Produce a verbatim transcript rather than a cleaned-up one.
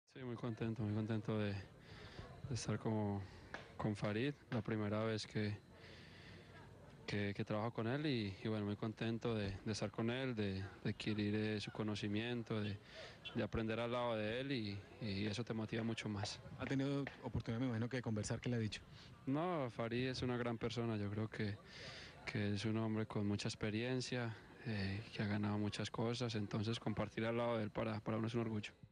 Sí, muy contento, muy contento de, de estar como, con Farid, la primera vez que, que, que trabajo con él y, y bueno, muy contento de, de estar con él, de, de adquirir eh, su conocimiento, de, de aprender al lado de él y, y eso te motiva mucho más. ¿Ha tenido oportunidad, me imagino, que de conversar? ¿Qué le ha dicho? No, Farid es una gran persona, yo creo que, que es un hombre con mucha experiencia, eh, que ha ganado muchas cosas, entonces compartir al lado de él para, para uno es un orgullo.